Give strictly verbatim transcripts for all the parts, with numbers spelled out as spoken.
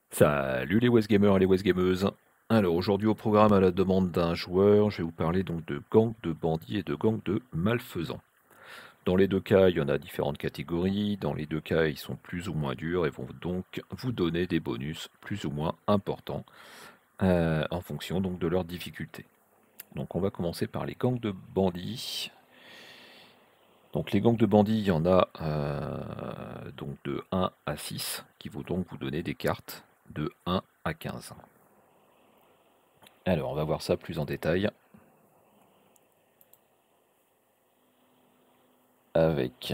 Salut les Westgamers et les Westgameuses. Alors aujourd'hui au programme à la demande d'un joueur, je vais vous parler donc de gangs de bandits et de gangs de malfaisants. Dans les deux cas, il y en a différentes catégories, dans les deux cas ils sont plus ou moins durs et vont donc vous donner des bonus plus ou moins importants euh, en fonction donc de leur difficulté. Donc on va commencer par les gangs de bandits. Donc les gangs de bandits, il y en a euh, donc de un à six qui vont donc vous donner des cartes de un à quinze. Alors, on va voir ça plus en détail avec...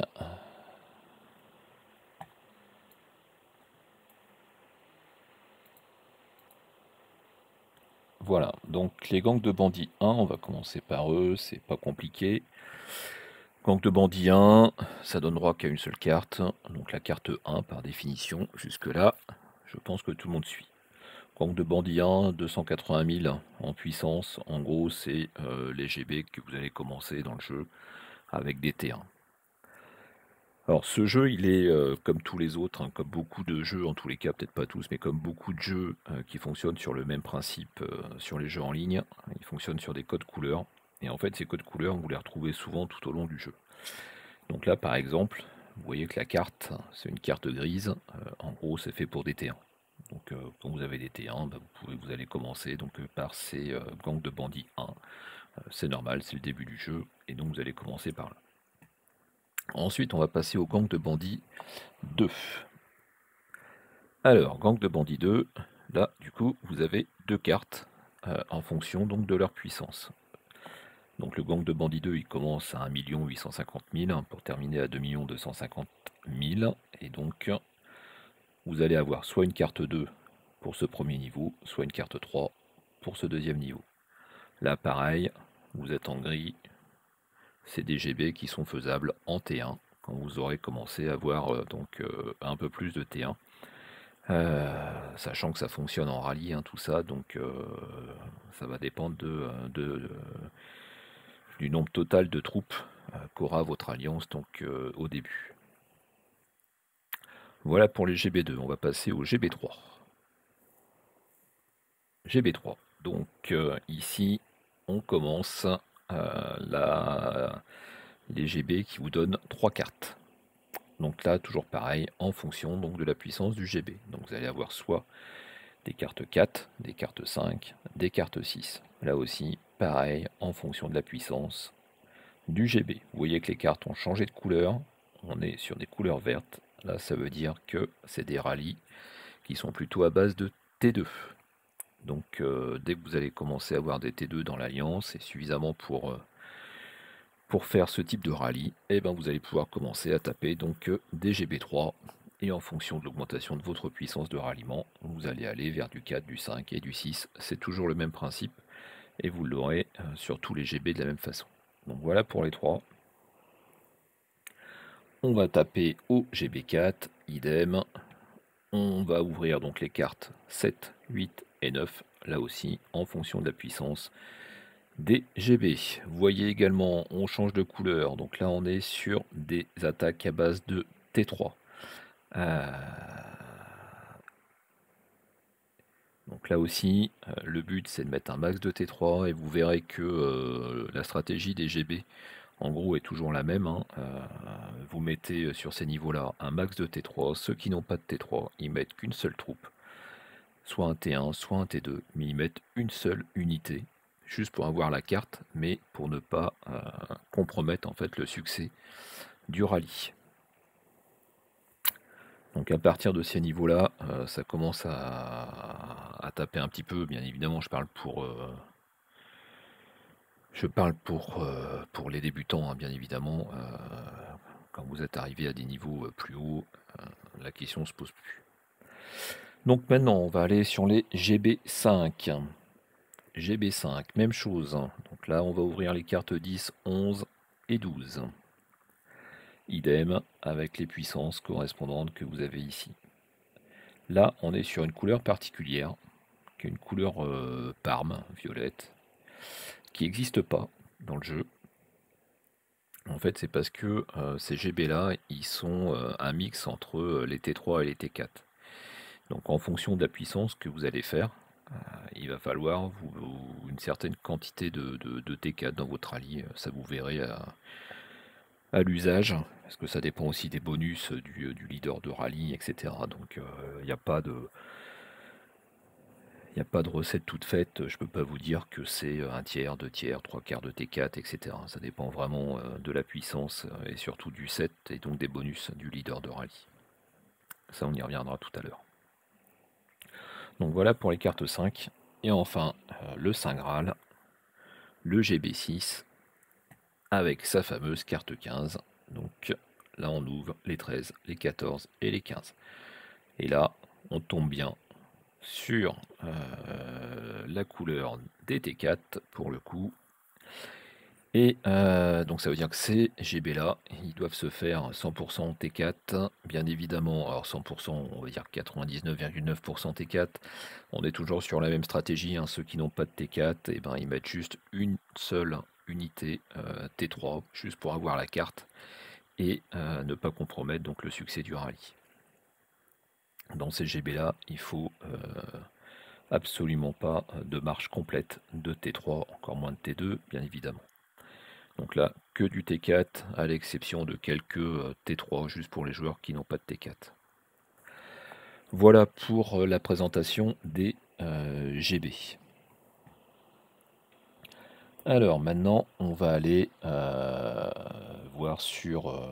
Voilà, donc les gangs de bandits un, on va commencer par eux, c'est pas compliqué. Gang de bandits un, ça donne droit qu'à une seule carte, donc la carte un par définition. Jusque-là, je pense que tout le monde suit. Gang de bandits un, deux cent quatre-vingt mille en puissance, en gros c'est euh, les G B que vous allez commencer dans le jeu avec des T un. Alors ce jeu, il est euh, comme tous les autres, hein, comme beaucoup de jeux, en tous les cas, peut-être pas tous, mais comme beaucoup de jeux euh, qui fonctionnent sur le même principe euh, sur les jeux en ligne, ils fonctionnent sur des codes couleurs. Et en fait, ces codes couleurs, vous les retrouvez souvent tout au long du jeu. Donc là, par exemple, vous voyez que la carte, c'est une carte grise. Euh, en gros, c'est fait pour des T un. Donc euh, quand vous avez des T un, bah, vous, pouvez, vous allez commencer donc, euh, par ces euh, gangs de bandits un. Euh, c'est normal, c'est le début du jeu, et donc vous allez commencer par là. Ensuite, on va passer au gang de bandits deux. Alors, gang de bandits deux, là, du coup, vous avez deux cartes euh, en fonction donc de leur puissance. Donc le gang de bandits deux, il commence à un million huit cent cinquante mille hein, pour terminer à deux millions deux cent cinquante mille. Et donc, vous allez avoir soit une carte deux pour ce premier niveau, soit une carte trois pour ce deuxième niveau. Là, pareil, vous êtes en gris, c'est des G B qui sont faisables en T un quand vous aurez commencé à avoir euh, donc euh, un peu plus de T un. Euh, sachant que ça fonctionne en rallye, hein, tout ça, donc euh, ça va dépendre de, de- de- du nombre total de troupes euh, qu'aura votre alliance donc euh, au début. Voilà pour les G B deux, on va passer au G B trois. G B trois, donc euh, ici on commence euh, la- les G B qui vous donnent trois cartes. Donc là, toujours pareil, en fonction donc, de la puissance du G B. Donc vous allez avoir soit des cartes quatre, des cartes cinq, des cartes six. Là aussi, pareil, en fonction de la puissance du G B. Vous voyez que les cartes ont changé de couleur. On est sur des couleurs vertes. Là, ça veut dire que c'est des rallyes qui sont plutôt à base de T deux. Donc, euh, dès que vous allez commencer à avoir des T deux dans l'Alliance, c'est suffisamment pour, euh, pour faire ce type de rallye, et ben vous allez pouvoir commencer à taper donc euh, des G B trois. Et en fonction de l'augmentation de votre puissance de ralliement, vous allez aller vers du quatre, du cinq et du six. C'est toujours le même principe et vous l'aurez euh, sur tous les G B de la même façon. Donc voilà pour les trois. On va taper au G B quatre, idem. On va ouvrir donc les cartes sept, huit et neuf, là aussi en fonction de la puissance des G B. Vous voyez également, on change de couleur. Donc là, on est sur des attaques à base de T trois. Euh, Donc là aussi, euh, le but c'est de mettre un max de T trois et vous verrez que euh, la stratégie des G B en gros est toujours la même. Hein. Euh, vous mettez sur ces niveaux-là un max de T trois. Ceux qui n'ont pas de T trois, ils mettent qu'une seule troupe, soit un T un, soit un T deux, mais ils mettent une seule unité, juste pour avoir la carte, mais pour ne pas euh, compromettre en fait le succès du rallye. Donc à partir de ces niveaux-là, euh, ça commence à, à taper un petit peu. Bien évidemment, je parle pour, euh, je parle pour, euh, pour les débutants, hein, bien évidemment. Euh, quand vous êtes arrivé à des niveaux euh, plus hauts, euh, la question ne se pose plus. Donc maintenant, on va aller sur les G B cinq. G B cinq, même chose. Donc là, on va ouvrir les cartes dix, onze et douze. Idem avec les puissances correspondantes que vous avez ici. Là, on est sur une couleur particulière, qui est une couleur euh, parme, violette, qui n'existe pas dans le jeu. En fait, c'est parce que euh, ces G B là, ils sont euh, un mix entre euh, les T trois et les T quatre. Donc en fonction de la puissance que vous allez faire, euh, il va falloir vous, vous- une certaine quantité de, de- de T quatre dans votre rallye. Ça vous verrez à, à l'usage, parce que ça dépend aussi des bonus du, du leader de rallye, et cetera. Donc il n'y a pas de... Il n'y a pas de recette toute faite, je peux pas vous dire que c'est un tiers, deux tiers, trois quarts de T quatre, et cetera. Ça dépend vraiment euh, de la puissance euh, et surtout du set et donc des bonus du leader de rallye. Ça, on y reviendra tout à l'heure. Donc voilà pour les cartes cinq. Et enfin, euh, le Saint Graal, le G B six, avec sa fameuse carte quinze. Donc là, on ouvre les treize, les quatorze et les quinze. Et là, on tombe bien sur euh, la couleur des T quatre pour le coup. Et euh, donc ça veut dire que ces G B là, ils doivent se faire cent pour cent T quatre, bien évidemment. Alors cent pour cent, on va dire quatre-vingt-dix-neuf virgule neuf pour cent T quatre. On est toujours sur la même stratégie, hein. Ceux qui n'ont pas de T quatre, et ben, ils mettent juste une seule unité euh, T trois, juste pour avoir la carte, et euh, ne pas compromettre donc le succès du rallye. Dans ces G B là, il faut euh, absolument pas de marche complète de T trois, encore moins de T deux, bien évidemment. Donc là, que du T quatre, à l'exception de quelques T trois, juste pour les joueurs qui n'ont pas de T quatre. Voilà pour la présentation des euh, G B. Alors maintenant, on va aller euh, voir sur, euh,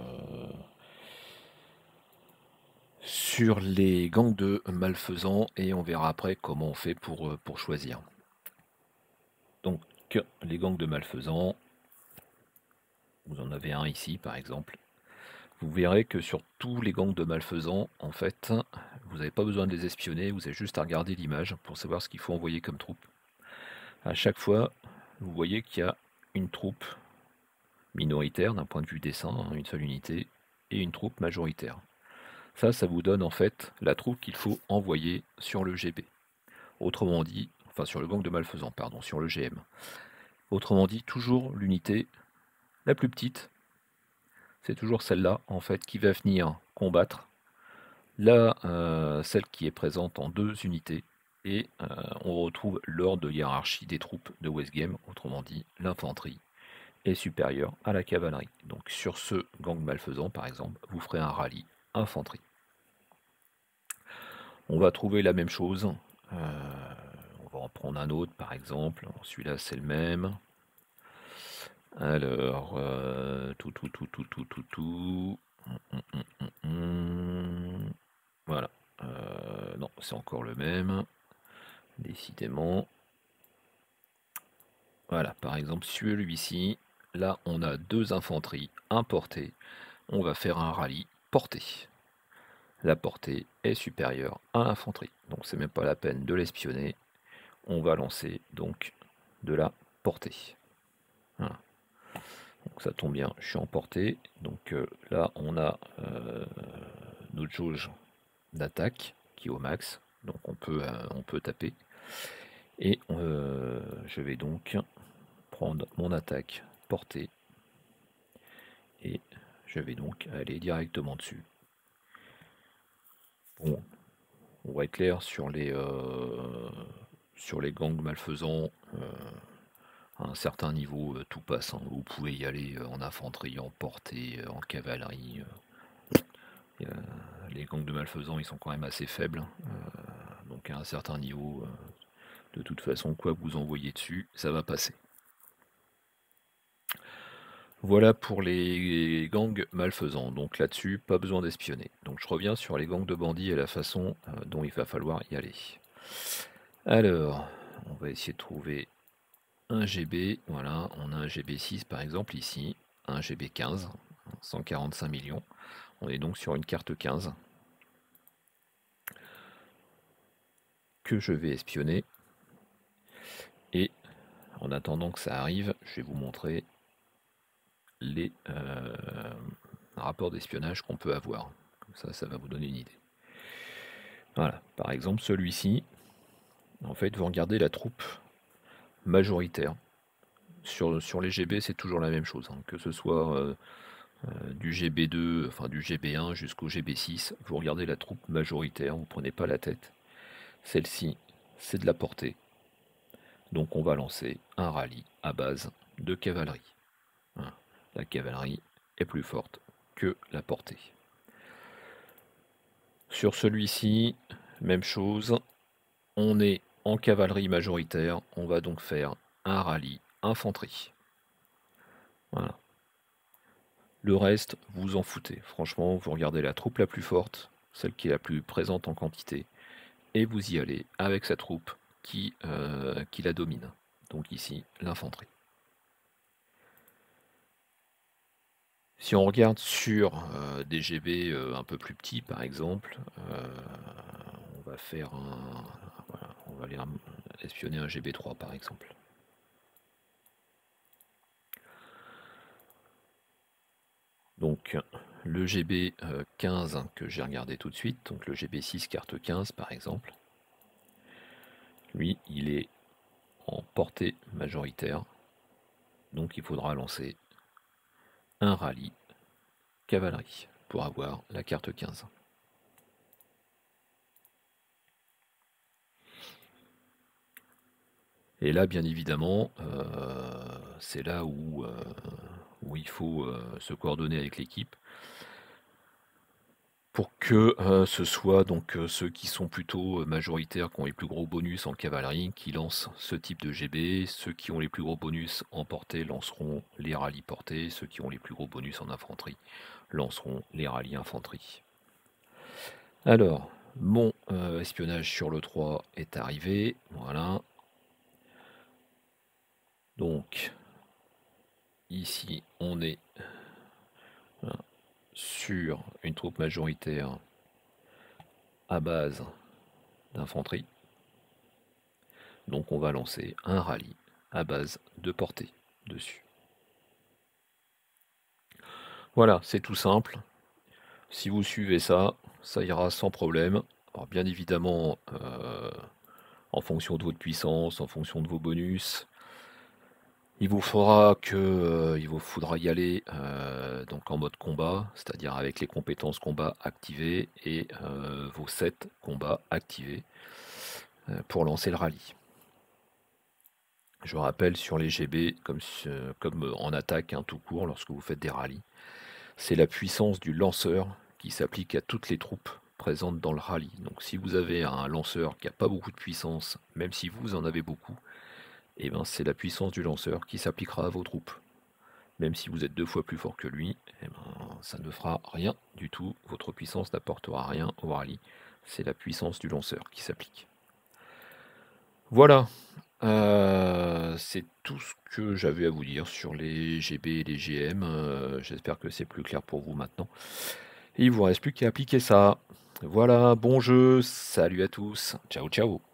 sur les gangs de malfaisants et on verra après comment on fait pour, euh, pour choisir. Donc, les gangs de malfaisants, vous en avez un ici par exemple. Vous verrez que sur tous les gangs de malfaisants, en fait, vous n'avez pas besoin de les espionner, vous avez juste à regarder l'image pour savoir ce qu'il faut envoyer comme troupe. À chaque fois, vous voyez qu'il y a une troupe minoritaire d'un point de vue dessin, hein, une seule unité, et une troupe majoritaire. Ça, ça vous donne en fait la troupe qu'il faut envoyer sur le G B. Autrement dit, enfin sur le gang de malfaisants, pardon, sur le G M. Autrement dit, toujours l'unité la plus petite, c'est toujours celle-là en fait qui va venir combattre. Là, euh, celle qui est présente en deux unités, et euh, on retrouve l'ordre de hiérarchie des troupes de Westgame, autrement dit, l'infanterie est supérieure à la cavalerie. Donc sur ce gang malfaisant, par exemple, vous ferez un rallye infanterie. On va trouver la même chose, euh, on va en prendre un autre par exemple, celui-là c'est le même. Alors, euh, tout, tout, tout, tout, tout, tout, tout. Hum, hum, hum, hum. Voilà. Euh, non, c'est encore le même. Décidément. Voilà, par exemple, celui-ci, là, on a deux infanteries, un porté. On va faire un rallye porté. La portée est supérieure à l'infanterie. Donc, c'est même pas la peine de l'espionner. On va lancer donc de la portée. Voilà. Donc, ça tombe bien, je suis en portée. Donc, euh, là, on a euh, notre jauge d'attaque qui est au max. Donc, on peut, euh, on peut taper. Et euh, je vais donc prendre mon attaque portée et je vais donc aller directement dessus. Bon, on va être clair sur les, euh, sur les gangs malfaisants. Euh, à un certain niveau, euh, tout passe, hein. Vous pouvez y aller euh, en infanterie, en portée, euh, en cavalerie. Euh, les gangs de malfaisants, ils sont quand même assez faibles. Euh, donc à un certain niveau, euh, de toute façon, quoi que vous envoyez dessus, ça va passer. Voilà pour les gangs malfaisants. Donc là-dessus, pas besoin d'espionner. Donc je reviens sur les gangs de bandits et la façon euh, dont il va falloir y aller. Alors, on va essayer de trouver un G B. Voilà, on a un G B six par exemple ici, un G B quinze, cent quarante-cinq millions. On est donc sur une carte quinze que je vais espionner. Et en attendant que ça arrive, je vais vous montrer les euh, rapports d'espionnage qu'on peut avoir. Comme ça, ça va vous donner une idée. Voilà, par exemple celui-ci, en fait, vous regardez la troupe majoritaire. Sur, sur les G B, c'est toujours la même chose, hein, que ce soit euh, euh, du G B deux, enfin du G B un jusqu'au G B six. Vous regardez la troupe majoritaire, vous prenez pas la tête. Celle-ci, c'est de la portée. Donc on va lancer un rallye à base de cavalerie. Hein. La cavalerie est plus forte que la portée. Sur celui-ci, même chose, on est en cavalerie majoritaire, on va donc faire un rallye infanterie. Voilà. Le reste, vous en foutez. Franchement, vous regardez la troupe la plus forte, celle qui est la plus présente en quantité, et vous y allez avec sa troupe qui, euh, qui la domine. Donc ici, l'infanterie. Si on regarde sur euh, des G B euh, un peu plus petits, par exemple, euh, on va faire un, voilà, on va aller espionner un G B trois, par exemple. Donc le G B quinze que j'ai regardé tout de suite, donc le G B six carte quinze par exemple, lui il est en portée majoritaire, donc il faudra lancer un rallye cavalerie pour avoir la carte quinze. Et là, bien évidemment, euh, c'est là où, euh, où il faut euh, se coordonner avec l'équipe pour que euh, ce soit donc euh, ceux qui sont plutôt majoritaires, qui ont les plus gros bonus en cavalerie, qui lancent ce type de G B. Ceux qui ont les plus gros bonus en portée lanceront les rallyes portée. Ceux qui ont les plus gros bonus en infanterie lanceront les rallyes infanterie. Alors, mon euh, espionnage sur le trois est arrivé. Voilà. Donc, ici, on est voilà, sur une troupe majoritaire à base d'infanterie. Donc on va lancer un rallye à base de portée dessus. Voilà, c'est tout simple. Si vous suivez ça, ça ira sans problème. Alors bien évidemment, euh, en fonction de votre puissance, en fonction de vos bonus, il vous faudra que, euh, il vous faudra y aller euh, donc en mode combat, c'est-à-dire avec les compétences combat activées et euh, vos sept combats activés euh, pour lancer le rallye. Je rappelle sur les G B, comme, comme en attaque hein, tout court, lorsque vous faites des rallyes, c'est la puissance du lanceur qui s'applique à toutes les troupes présentes dans le rallye. Donc si vous avez un lanceur qui n'a pas beaucoup de puissance, même si vous en avez beaucoup, et ben c'est la puissance du lanceur qui s'appliquera à vos troupes. Même si vous êtes deux fois plus fort que lui, et ben ça ne fera rien du tout. Votre puissance n'apportera rien au rallye. C'est la puissance du lanceur qui s'applique. Voilà. Euh, c'est tout ce que j'avais à vous dire sur les G B et les G M. Euh, J'espère que c'est plus clair pour vous maintenant. Et il vous reste plus qu'à appliquer ça. Voilà, bon jeu, salut à tous, ciao ciao.